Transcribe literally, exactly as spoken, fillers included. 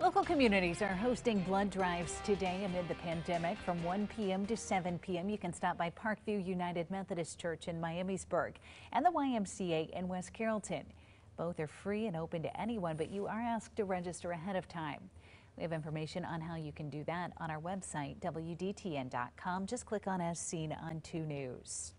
Local communities are hosting blood drives today amid the pandemic. From one p m to seven p m You can stop by Parkview United Methodist Church in Miamisburg and the Y M C A in West Carrolton. Both are free and open to anyone, but you are asked to register ahead of time. We have information on how you can do that on our website, W D T N dot com. Just click on As Seen on two News.